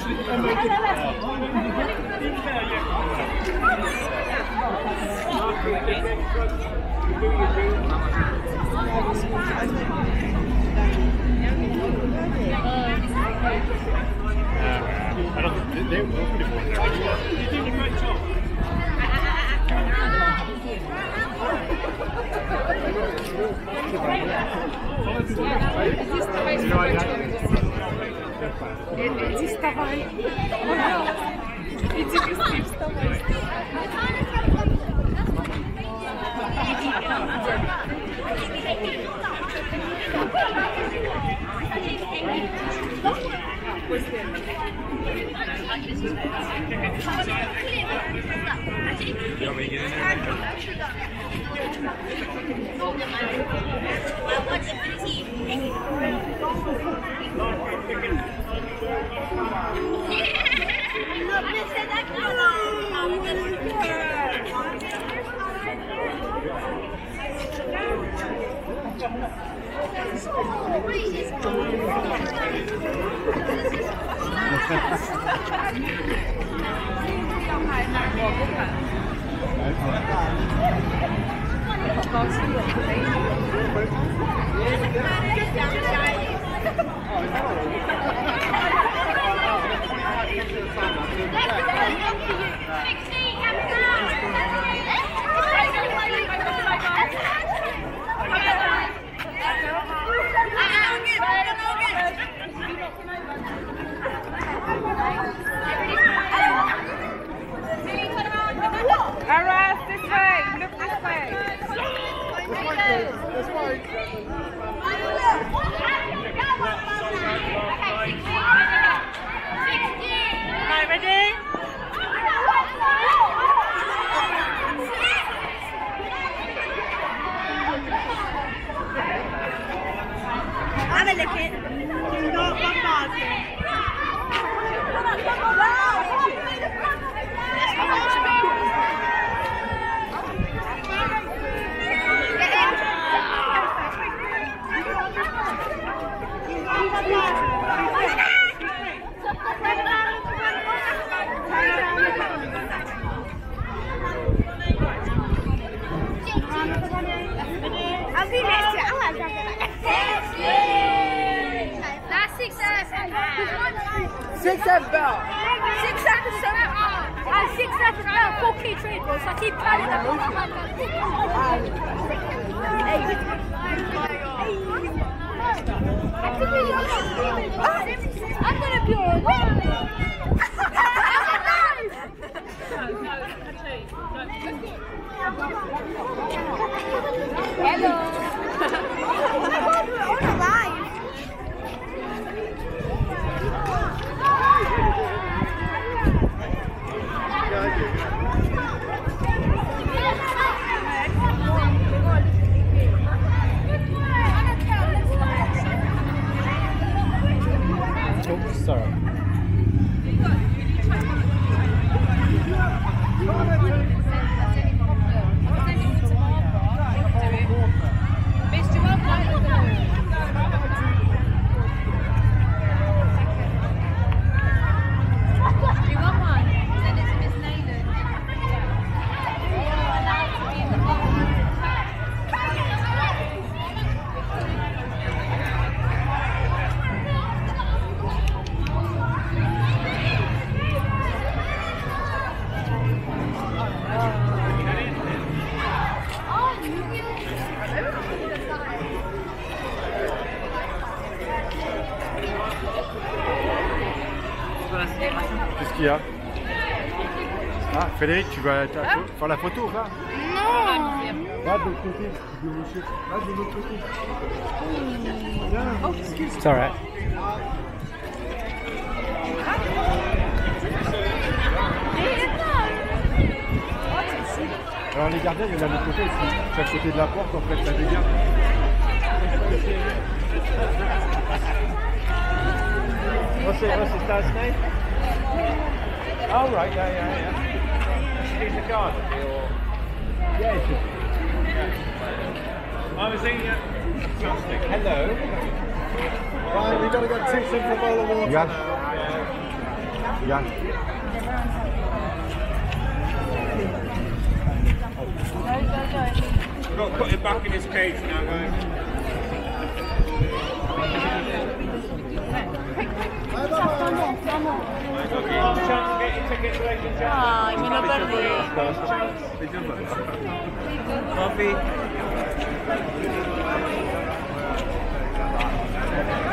They're beautiful. You're doing a great job. Иди вставай. Иди быстрее вставай. You want me to get in there? I'm gonna be alright. Hello. We're alive. Oh, sorry. Qu'est-ce qu'il y a? Ah, Frédéric, tu vas faire la photo ou pas? Non. Va de l'autre côté, va de l'autre côté. Oh, excuse. It's alright. Alors les gardiens, il y en a de l'autre côté aussi. Chaque côté de la porte, en fait, ça dégage. What's the stars name? Oh right, yeah. She's a garden, or yeah. I was eating it. Hello. Right, we've got to get 2 simple bowl of water. Yes. Ya. Got to put him back in his cage now, guys. Ay, me lo perdí. Coffee.